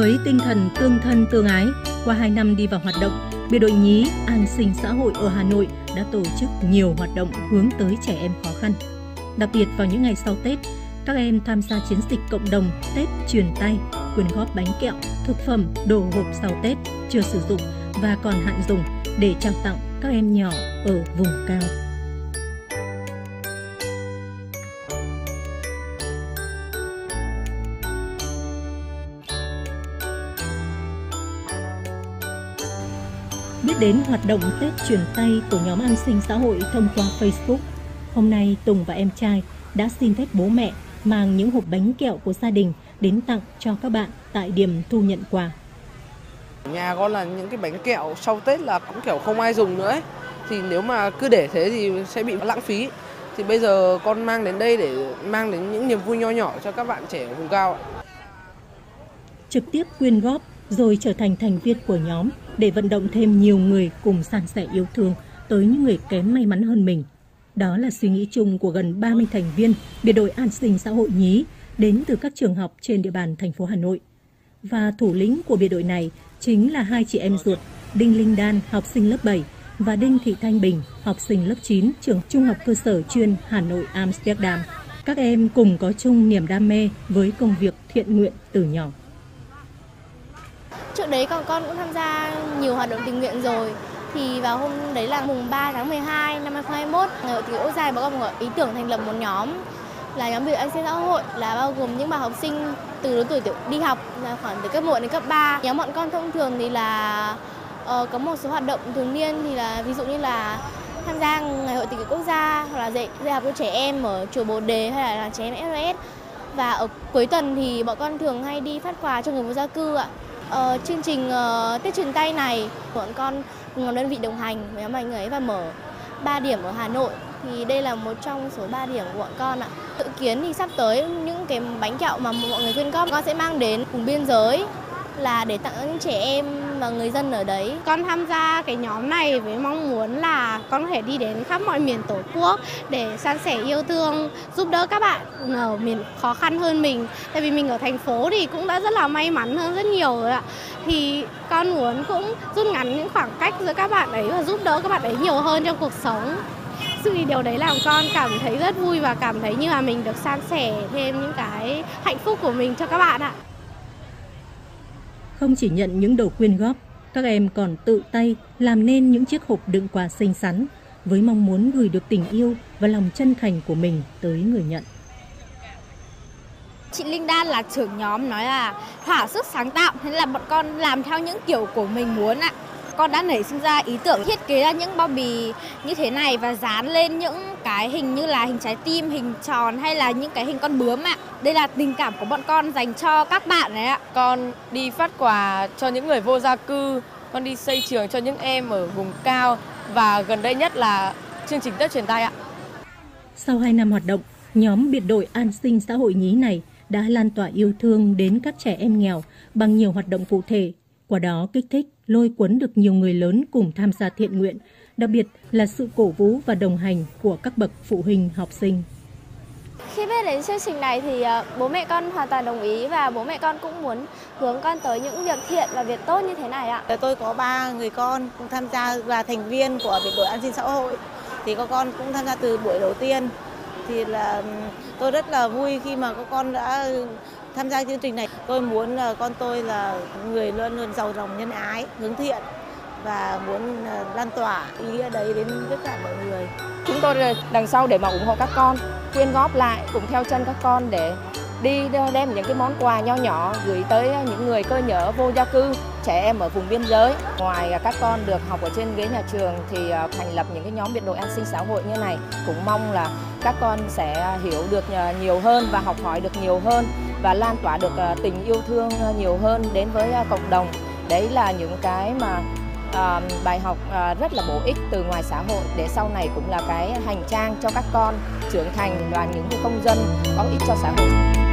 Với tinh thần tương thân tương ái, qua 2 năm đi vào hoạt động, Biệt đội nhí An sinh xã hội ở Hà Nội đã tổ chức nhiều hoạt động hướng tới trẻ em khó khăn. Đặc biệt vào những ngày sau Tết, các em tham gia chiến dịch cộng đồng Tết truyền tay, quyên góp bánh kẹo, thực phẩm, đồ hộp sau Tết chưa sử dụng và còn hạn dùng để trao tặng các em nhỏ ở vùng cao. Biết đến hoạt động Tết truyền tay của nhóm An sinh xã hội thông qua Facebook, hôm nay Tùng và em trai đã xin phép bố mẹ mang những hộp bánh kẹo của gia đình đến tặng cho các bạn tại điểm thu nhận quà. Nhà con là những cái bánh kẹo sau Tết là cũng kiểu không ai dùng nữa ấy. Thì nếu mà cứ để thế thì sẽ bị lãng phí. Thì bây giờ con mang đến đây để mang đến những niềm vui nho nhỏ cho các bạn trẻ ở vùng cao ạ. Trực tiếp quyên góp rồi trở thành thành viên của nhóm để vận động thêm nhiều người cùng san sẻ yêu thương tới những người kém may mắn hơn mình. Đó là suy nghĩ chung của gần 30 thành viên Biệt đội An sinh xã hội nhí đến từ các trường học trên địa bàn thành phố Hà Nội. Và thủ lĩnh của biệt đội này chính là 2 chị em ruột Đinh Linh Đan, học sinh lớp 7 và Đinh Thị Thanh Bình, học sinh lớp 9, trường Trung học cơ sở chuyên Hà Nội Amsterdam. Các em cùng có chung niềm đam mê với công việc thiện nguyện từ nhỏ. Trước đấy con cũng tham gia nhiều hoạt động tình nguyện rồi. Thì vào hôm đấy là mùng 3 tháng 12 năm 2021, Ngày hội Tình nguyện Quốc gia có một ý tưởng thành lập một nhóm là nhóm Biệt đội An sinh xã hội, là bao gồm những bạn học sinh từ lứa tuổi đi học là khoảng từ cấp 1 đến cấp 3. Nhóm bọn con thông thường thì là có một số hoạt động thường niên, thì là ví dụ như là tham gia Ngày hội Tình nguyện Quốc gia hoặc là dạy học cho trẻ em ở chùa Bồ Đề hay là trẻ em SOS. Và ở cuối tuần thì bọn con thường hay đi phát quà cho người vô gia cư ạ. Chương trình Tết truyền tay này bọn con cùng đơn vị đồng hành với mọi người và mở 3 điểm ở Hà Nội. Thì đây là một trong số 3 điểm của bọn con ạ. Dự kiến thì sắp tới những cái bánh kẹo mà mọi người quyên góp con sẽ mang đến vùng biên giới là để tặng những trẻ em và người dân ở đấy. Con tham gia cái nhóm này với mong muốn là con có thể đi đến khắp mọi miền Tổ quốc để san sẻ yêu thương, giúp đỡ các bạn ở miền khó khăn hơn mình. Tại vì mình ở thành phố thì cũng đã rất là may mắn hơn rất nhiều rồi ạ. Thì con muốn cũng rút ngắn những khoảng cách giữa các bạn ấy và giúp đỡ các bạn ấy nhiều hơn trong cuộc sống. Vì điều đấy làm con cảm thấy rất vui và cảm thấy như là mình được san sẻ thêm những cái hạnh phúc của mình cho các bạn ạ. Không chỉ nhận những đồ quyên góp, các em còn tự tay làm nên những chiếc hộp đựng quà xinh xắn với mong muốn gửi được tình yêu và lòng chân thành của mình tới người nhận. Chị Linh Đan là trưởng nhóm nói là thỏa sức sáng tạo, thế là bọn con làm theo những kiểu của mình muốn ạ. Con đã nảy sinh ra ý tưởng thiết kế ra những bao bì như thế này và dán lên những cái hình như là hình trái tim, hình tròn hay là những cái hình con bướm ạ. Đây là tình cảm của bọn con dành cho các bạn đấy ạ. Con đi phát quà cho những người vô gia cư, con đi xây trường cho những em ở vùng cao và gần đây nhất là chương trình Tết truyền tay ạ. Sau 2 năm hoạt động, nhóm Biệt đội An sinh xã hội nhí này đã lan tỏa yêu thương đến các trẻ em nghèo bằng nhiều hoạt động cụ thể. Qua đó kích thích, lôi cuốn được nhiều người lớn cùng tham gia thiện nguyện, đặc biệt là sự cổ vũ và đồng hành của các bậc phụ huynh học sinh. Khi biết đến chương trình này thì bố mẹ con hoàn toàn đồng ý và bố mẹ con cũng muốn hướng con tới những việc thiện và việc tốt như thế này ạ. Tôi có 3 người con cũng tham gia là thành viên của Biệt đội An sinh xã hội. Thì các con cũng tham gia từ buổi đầu tiên. Thì là tôi rất là vui khi mà các con đã tham gia chương trình này. Tôi muốn là con tôi là người luôn luôn giàu lòng nhân ái, hướng thiện và muốn lan tỏa ý nghĩa đấy đến tất cả mọi người. Chúng tôi đằng sau để mà ủng hộ các con, quyên góp lại cùng theo chân các con để đi đem những cái món quà nho nhỏ gửi tới những người cơ nhỡ vô gia cư, trẻ em ở vùng biên giới. Ngoài các con được học ở trên ghế nhà trường thì thành lập những cái nhóm Biệt đội An sinh xã hội như này cũng mong là các con sẽ hiểu được nhiều hơn và học hỏi được nhiều hơn và lan tỏa được tình yêu thương nhiều hơn đến với cộng đồng. Đấy là những cái mà bài học rất là bổ ích từ ngoài xã hội để sau này cũng là cái hành trang cho các con trưởng thành là những công dân có ích cho xã hội.